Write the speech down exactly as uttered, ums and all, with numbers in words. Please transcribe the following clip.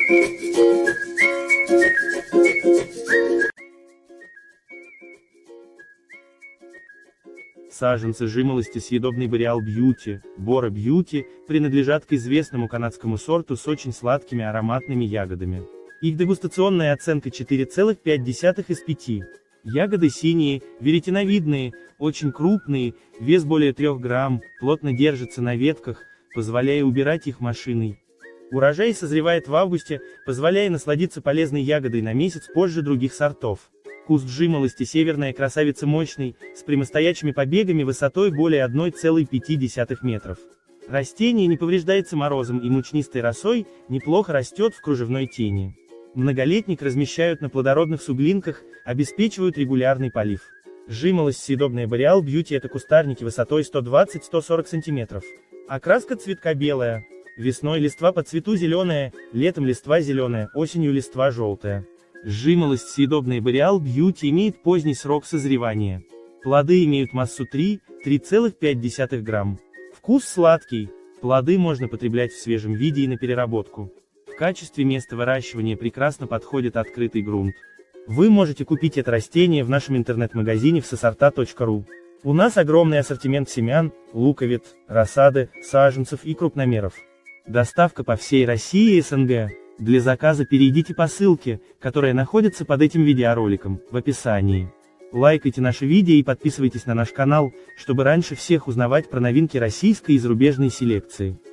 Саженцы жимолости съедобный Boreal Beauty, Bora Beauty, принадлежат к известному канадскому сорту с очень сладкими ароматными ягодами. Их дегустационная оценка четыре целых пять десятых из пяти. Ягоды синие, веретеновидные, очень крупные, вес более трёх грамм, плотно держатся на ветках, позволяя убирать их машиной. Урожай созревает в августе, позволяя насладиться полезной ягодой на месяц позже других сортов. Куст жимолости северная красавица мощный, с прямостоячими побегами высотой более одной целой пяти десятых метров. Растение не повреждается морозом и мучнистой росой, неплохо растет в кружевной тени. Многолетник размещают на плодородных суглинках, обеспечивают регулярный полив. Жимолость съедобная Boreal Beauty — это кустарники высотой сто двадцать — сто сорок сантиметров. Окраска цветка белая. Весной листва по цвету зеленая, летом листва зеленая, осенью листва желтая. Жимолость съедобная Boreal Beauty имеет поздний срок созревания. Плоды имеют массу три — три целых пять десятых грамм. Вкус сладкий. Плоды можно потреблять в свежем виде и на переработку. В качестве места выращивания прекрасно подходит открытый грунт. Вы можете купить это растение в нашем интернет-магазине всесорта точка ру. У нас огромный ассортимент семян, луковиц, рассады, саженцев и крупномеров. Доставка по всей России и эс эн гэ. Для заказа перейдите по ссылке, которая находится под этим видеороликом, в описании. Лайкайте наши видео и подписывайтесь на наш канал, чтобы раньше всех узнавать про новинки российской и зарубежной селекции.